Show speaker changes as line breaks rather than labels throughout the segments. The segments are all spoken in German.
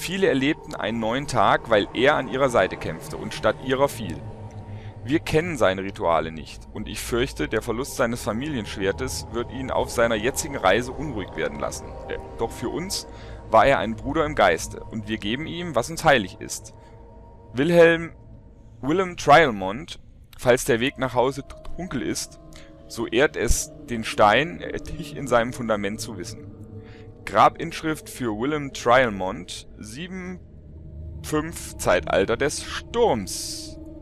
Viele erlebten einen neuen Tag, weil er an ihrer Seite kämpfte und statt ihrer fiel. Wir kennen seine Rituale nicht, und ich fürchte, der Verlust seines Familienschwertes wird ihn auf seiner jetzigen Reise unruhig werden lassen. Doch für uns war er ein Bruder im Geiste, und wir geben ihm, was uns heilig ist. Willem Trialmont, falls der Weg nach Hause dunkel ist, so ehrt es den Stein, dich in seinem Fundament zu wissen. Grabinschrift für Willem Trialmont, 7,5 Zeitalter des Sturms.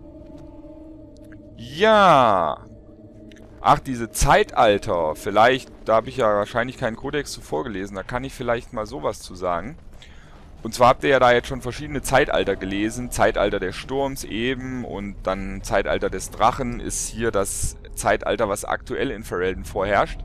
Ja. Ach, diese Zeitalter. Vielleicht, da habe ich ja wahrscheinlich keinen Kodex zuvor gelesen, da kann ich vielleicht mal sowas zu sagen. Und zwar habt ihr ja da jetzt schon verschiedene Zeitalter gelesen. Zeitalter des Sturms eben und dann Zeitalter des Drachen ist hier das Zeitalter, was aktuell in Ferelden vorherrscht.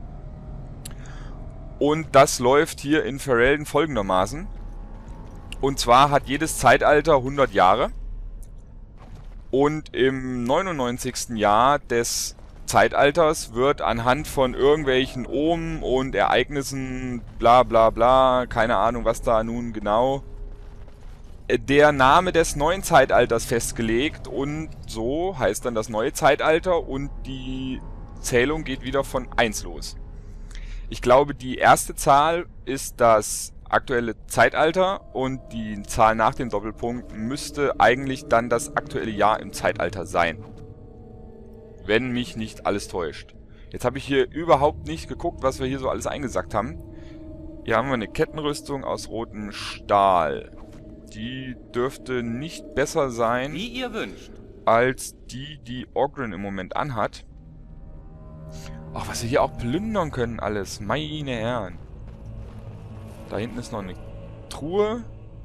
Und das läuft hier in Ferelden folgendermaßen. Und zwar hat jedes Zeitalter 100 Jahre. Und im 99. Jahr des Zeitalters wird anhand von irgendwelchen Omen und Ereignissen, bla bla bla, keine Ahnung was da nun genau, der Name des neuen Zeitalters festgelegt und so heißt dann das neue Zeitalter und die Zählung geht wieder von 1 los. Ich glaube, die erste Zahl ist das aktuelle Zeitalter und die Zahl nach dem Doppelpunkt müsste eigentlich dann das aktuelle Jahr im Zeitalter sein. Wenn mich nicht alles täuscht. Jetzt habe ich hier überhaupt nicht geguckt, was wir hier so alles eingesackt haben. Hier haben wir eine Kettenrüstung aus rotem Stahl. Die dürfte nicht besser sein,
wie ihr wünscht,
als die Oghren im Moment anhat. Ach, was wir hier auch plündern können alles. Meine Herren. Da hinten ist noch eine Truhe.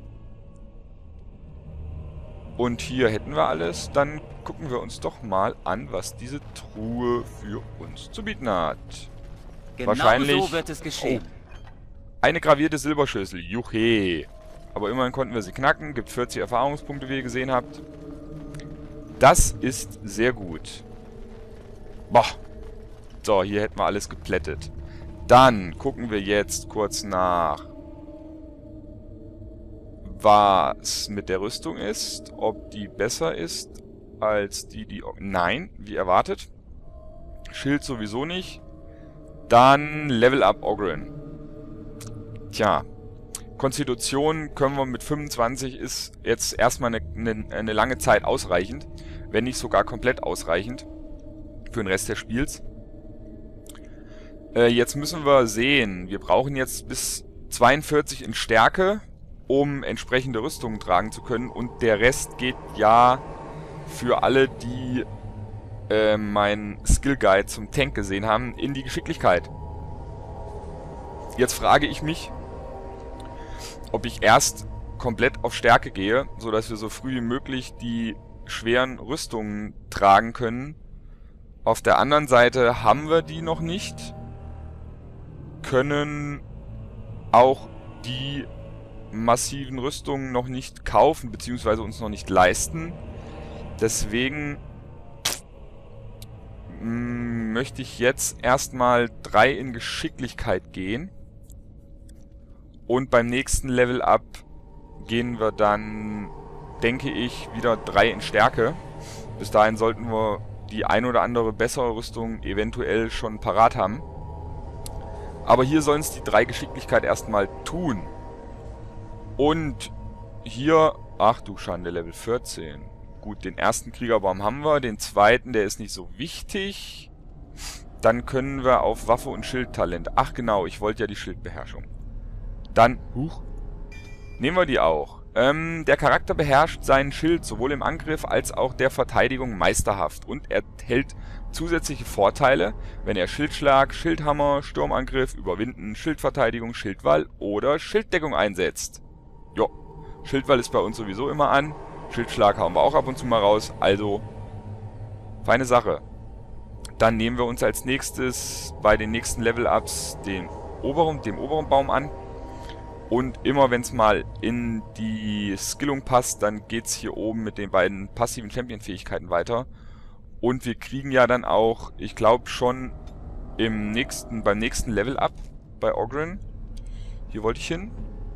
Und hier hätten wir alles. Dann gucken wir uns doch mal an, was diese Truhe für uns zu bieten hat.
genau
Wahrscheinlich
so wird es geschehen.
Eine gravierte Silberschüssel. Juche. Aber immerhin konnten wir sie knacken. Gibt 40 Erfahrungspunkte, wie ihr gesehen habt. Das ist sehr gut. Boah. So, hier hätten wir alles geplättet. Dann gucken wir jetzt kurz nach, was mit der Rüstung ist. Ob die besser ist als die... Nein, wie erwartet. Schild sowieso nicht. Dann Level Up Oghren. Tja. Konstitution können wir mit 25 ist jetzt erstmal eine lange Zeit ausreichend. Wenn nicht sogar komplett ausreichend. Für den Rest des Spiels. Jetzt müssen wir sehen. Wir brauchen jetzt bis 42 in Stärke, um entsprechende Rüstungen tragen zu können. Und der Rest geht ja für alle, die meinen Skill Guide zum Tank gesehen haben, in die Geschicklichkeit. Jetzt frage ich mich, ob ich erst komplett auf Stärke gehe, sodass wir so früh wie möglich die schweren Rüstungen tragen können. Auf der anderen Seite haben wir die noch nicht, können auch die massiven Rüstungen noch nicht kaufen, beziehungsweise uns noch nicht leisten. Deswegen möchte ich jetzt erstmal 3 in Geschicklichkeit gehen. Und beim nächsten Level Up gehen wir dann, denke ich, wieder 3 in Stärke. Bis dahin sollten wir die ein oder andere bessere Rüstung eventuell schon parat haben. Aber hier sollen es die 3 Geschicklichkeit erstmal tun. Und hier, ach du Schande, Level 14. Gut, den ersten Kriegerbaum haben wir, den zweiten, der ist nicht so wichtig. Dann können wir auf Waffe und Schildtalent. Ach genau, ich wollte ja die Schildbeherrschung. Dann, nehmen wir die auch. Der Charakter beherrscht seinen Schild sowohl im Angriff als auch der Verteidigung meisterhaft und erhält zusätzliche Vorteile, wenn er Schildschlag, Schildhammer, Sturmangriff, Überwinden, Schildverteidigung, Schildwall oder Schilddeckung einsetzt. Jo, Schildwall ist bei uns sowieso immer an. Schildschlag hauen wir auch ab und zu mal raus, also feine Sache. Dann nehmen wir uns als nächstes bei den nächsten Level-Ups dem oberen Baum an. Und immer wenn es mal in die Skillung passt, dann geht es hier oben mit den beiden passiven Champion-Fähigkeiten weiter. Und wir kriegen ja dann auch, ich glaube schon beim nächsten Level-Up bei Oghren. Hier wollte ich hin. Jo,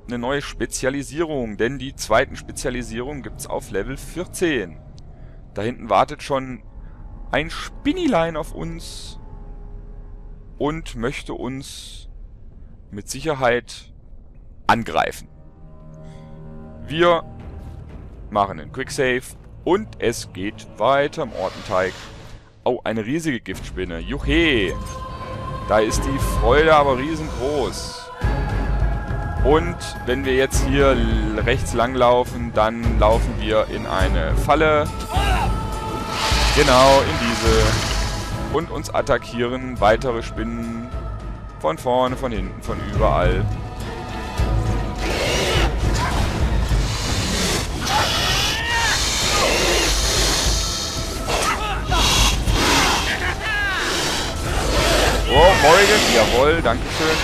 eine neue Spezialisierung, denn die zweiten Spezialisierungen gibt es auf Level 14. Da hinten wartet schon ein Spinnilein auf uns und möchte uns mit Sicherheit angreifen. Wir machen einen Quicksave und es geht weiter im Ortenteig. Oh, eine riesige Giftspinne. Juche! Da ist die Freude aber riesengroß. Und wenn wir jetzt hier rechts lang laufen, dann laufen wir in eine Falle. Genau, in diese. Und uns attackieren weitere Spinnen. Von vorne, von hinten, von überall. Oh, Morrigan, jawohl, dankeschön.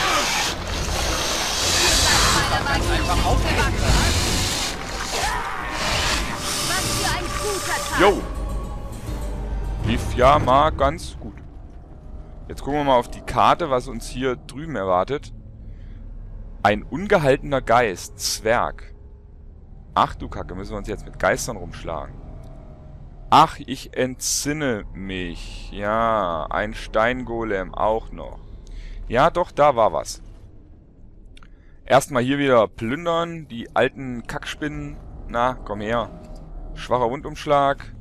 Jo! Lief ja mal ganz gut. Jetzt gucken wir mal auf die Karte, was uns hier drüben erwartet. Ein ungehaltener Geist, Zwerg. Ach du Kacke, müssen wir uns jetzt mit Geistern rumschlagen. Ach, ich entsinne mich. Ja, ein Steingolem auch noch. Ja, doch, da war was. Erstmal hier wieder plündern. Die alten Kackspinnen. Na, komm her. Schwacher Rundumschlag.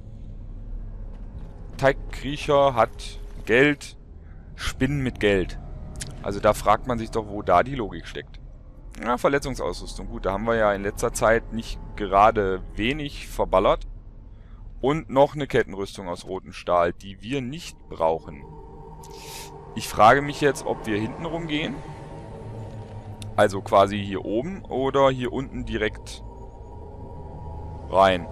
Teigkriecher hat Geld. Spinnen mit Geld. Also da fragt man sich doch, wo da die Logik steckt. Ja, Verletzungsausrüstung. Gut, da haben wir ja in letzter Zeit nicht gerade wenig verballert. Und noch eine Kettenrüstung aus rotem Stahl, die wir nicht brauchen. Ich frage mich jetzt, ob wir hinten rumgehen. Also quasi hier oben oder hier unten direkt rein.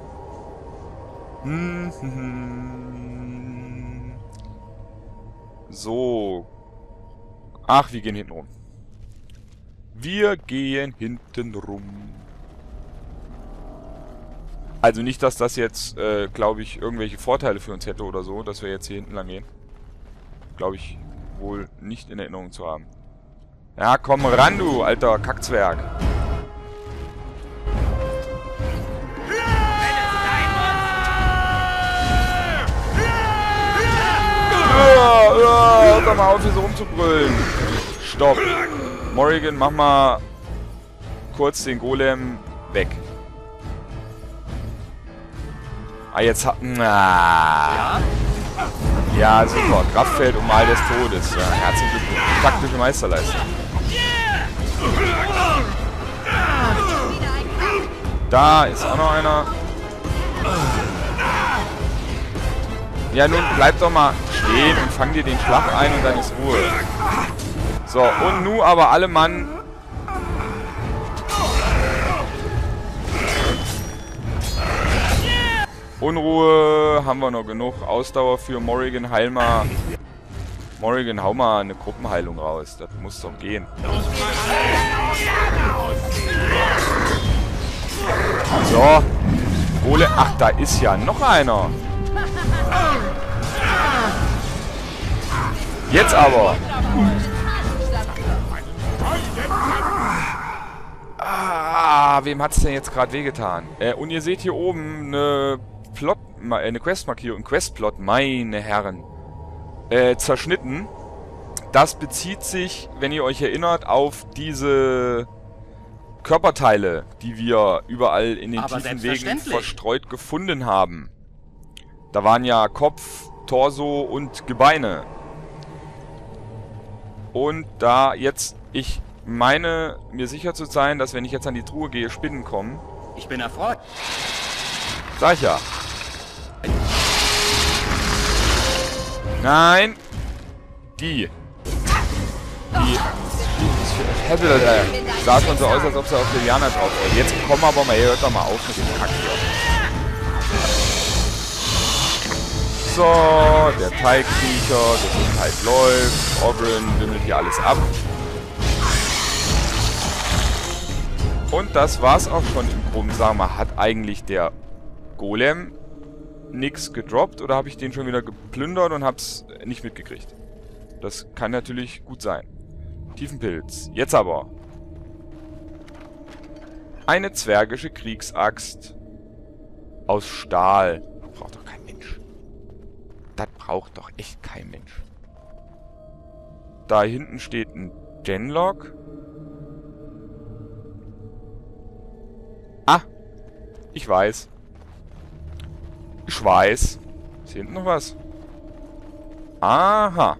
So. Ach, wir gehen hinten rum. Wir gehen hinten rum. Also nicht, dass das jetzt, glaube ich, irgendwelche Vorteile für uns hätte oder so, dass wir jetzt hier hinten lang gehen. Glaube ich wohl nicht in Erinnerung zu haben. Ja, komm ran, du alter Kackzwerg. Hör doch mal auf, hier so rumzubrüllen. Stopp. Morrigan, mach mal kurz den Golem weg. Ah, jetzt hat... Ja, super. Kraftfeld um Mal des Todes. Ja, herzlichen Glückwunsch. Taktische Meisterleistung. Da ist auch noch einer. Ja, nun bleib doch mal stehen und fang dir den Schlag ein und dann ist Ruhe. So, und nun aber alle Mann... Unruhe haben wir noch genug. Ausdauer für Morrigan. Heil mal. Morrigan, hau mal eine Gruppenheilung raus. Das muss doch gehen. So. Ole. Ach, da ist ja noch einer. Jetzt aber. Ah, wem hat's denn jetzt gerade wehgetan? Und ihr seht hier oben eine Questmarkierung, Questplot, meine Herren. Zerschnitten. Das bezieht sich, wenn ihr euch erinnert, auf diese Körperteile, die wir überall in den tiefen Wegen verstreut gefunden haben. Da waren ja Kopf, Torso und Gebeine. Und da jetzt, ich meine, mir sicher zu sein, dass wenn ich jetzt an die Truhe gehe, Spinnen kommen.
Ich bin erfreut.
Sag ich ja. Nein! Die sah schon so aus, als ob sie auf Liliana drauf ist. Jetzt komm aber mal, hört doch mal auf mit dem Kack hier. So, der Teigkriecher, Gesundheit läuft, Oberyn wimmelt hier alles ab. Und das war's auch schon im Groben. Sag mal, hat eigentlich der Golem nix gedroppt oder habe ich den schon wieder geplündert und hab's nicht mitgekriegt? Das kann natürlich gut sein. Tiefenpilz. Jetzt aber. Eine zwergische Kriegsaxt. Aus Stahl. Das braucht doch kein Mensch. Das braucht doch echt kein Mensch. Da hinten steht ein Genlock. Ah. Ich weiß. Ich weiß. Ist hier hinten noch was? Aha.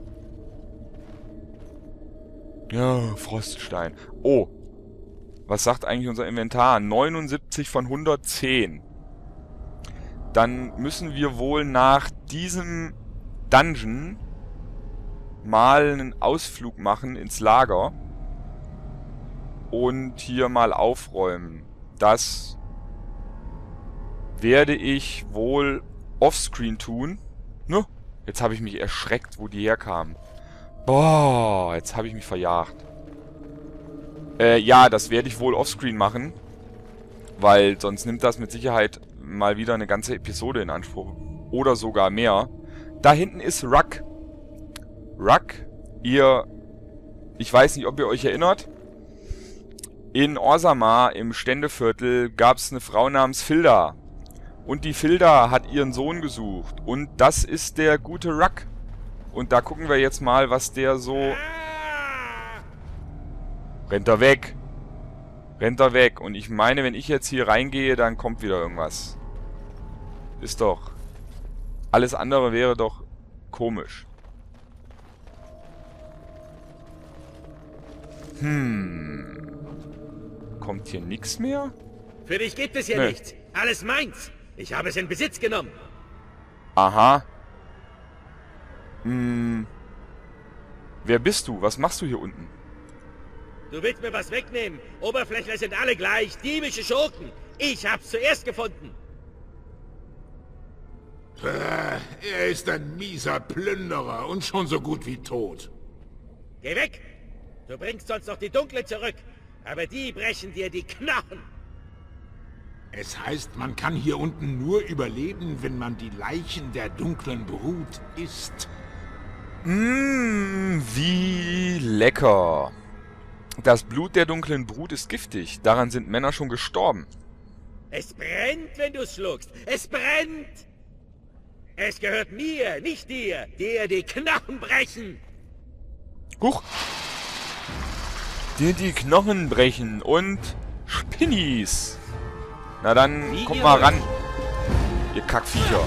Ja, Froststein. Oh. Was sagt eigentlich unser Inventar? 79 von 110. Dann müssen wir wohl nach diesem Dungeon mal einen Ausflug machen ins Lager. Und hier mal aufräumen. Das werde ich wohl offscreen tun. Ne? Jetzt habe ich mich erschreckt, wo die herkamen. Boah, jetzt habe ich mich verjagt. Ja, das werde ich wohl offscreen machen. Weil sonst nimmt das mit Sicherheit mal wieder eine ganze Episode in Anspruch. Oder sogar mehr. Da hinten ist Ruck. Ruck, ich weiß nicht, ob ihr euch erinnert. In Orzammar im Ständeviertel gab es eine Frau namens Filda. Und die Filda hat ihren Sohn gesucht. Und das ist der gute Ruck. Und da gucken wir jetzt mal, was der so... Rennt er weg. Rennt er weg. Und ich meine, wenn ich jetzt hier reingehe, dann kommt wieder irgendwas. Ist doch... Alles andere wäre doch komisch. Kommt hier nichts mehr?
Für dich gibt es hier nichts. Alles meins. Ich habe es in Besitz genommen.
Aha. Wer bist du? Was machst du hier unten?
Du willst mir was wegnehmen. Oberflächler sind alle gleich. Diebische Schurken. Ich hab's zuerst gefunden.
Er ist ein mieser Plünderer und schon so gut wie tot.
Geh weg. Du bringst sonst noch die Dunkle zurück. Aber die brechen dir die Knochen.
Es heißt, man kann hier unten nur überleben, wenn man die Leichen der dunklen Brut isst.
Wie lecker. Das Blut der dunklen Brut ist giftig. Daran sind Männer schon gestorben.
Es brennt, wenn du schluckst. Es brennt. Es gehört mir, nicht dir. Dir die Knochen brechen.
Huch. Dir die Knochen brechen und Spinnis. Na dann, kommt mal ran. Ihr Kackviecher.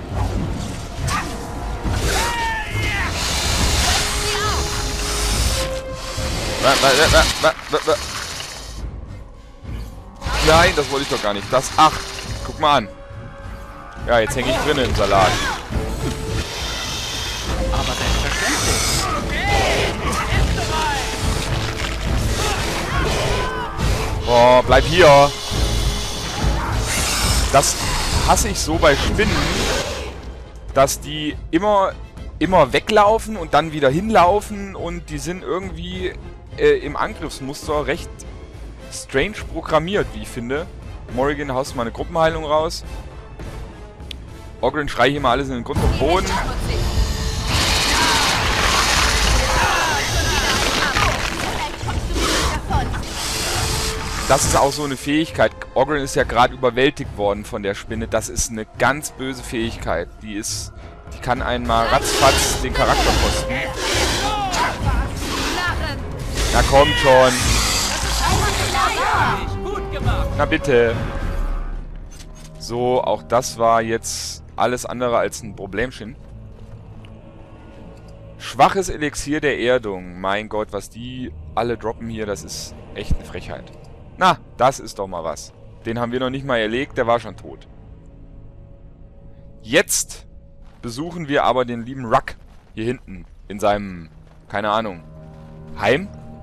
Nein, das wollte ich doch gar nicht. Das, ach, guck mal an. Ja, jetzt hänge ich drin im Salat.
Aber selbstverständlich.
Oh, bleib hier. Das hasse ich so bei Spinnen, dass die immer weglaufen und dann wieder hinlaufen und die sind irgendwie im Angriffsmuster recht strange programmiert, wie ich finde. Morrigan haust mal eine Gruppenheilung raus. Oghren schreit hier mal alles in den Grund und Boden. Das ist auch so eine Fähigkeit. Oghren ist ja gerade überwältigt worden von der Spinne. Das ist eine ganz böse Fähigkeit. Die kann einen mal ratzfatz den Charakter kosten. Na kommt schon. Na bitte. So, auch das war jetzt alles andere als ein Problemchen. Schwaches Elixier der Erdung. Mein Gott, was die alle droppen hier, das ist echt eine Frechheit. Na, das ist doch mal was. Den haben wir noch nicht mal erlegt, der war schon tot. Jetzt besuchen wir aber den lieben Ruck hier hinten in seinem, keine Ahnung, Heim.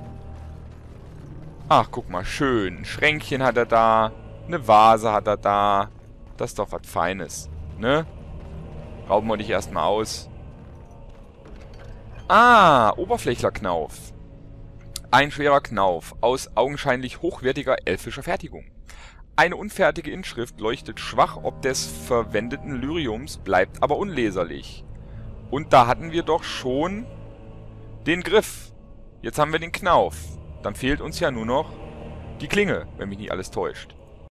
Ach, guck mal, schön. Ein Schränkchen hat er da, eine Vase hat er da. Das ist doch was Feines, ne? Rauben wir dich erstmal aus. Ah, Oberflächlerknauf. Ein schwerer Knauf aus augenscheinlich hochwertiger elfischer Fertigung. Eine unfertige Inschrift leuchtet schwach ob des verwendeten Lyriums, bleibt aber unleserlich. Und da hatten wir doch schon den Griff. Jetzt haben wir den Knauf. Dann fehlt uns ja nur noch die Klinge, wenn mich nicht alles täuscht.